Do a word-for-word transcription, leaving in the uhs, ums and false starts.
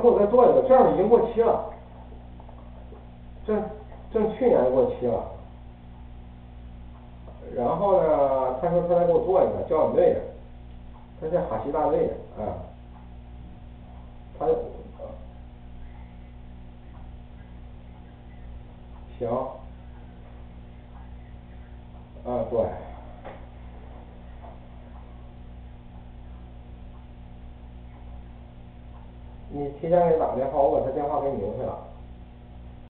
给我再做一个，这样已经过期了，正正去年过期了。然后呢，他说他再给我做一个焦眼队的，他是哈希大队的啊，他行，啊对，你提前给他打个电话，我把他电话给你留下了。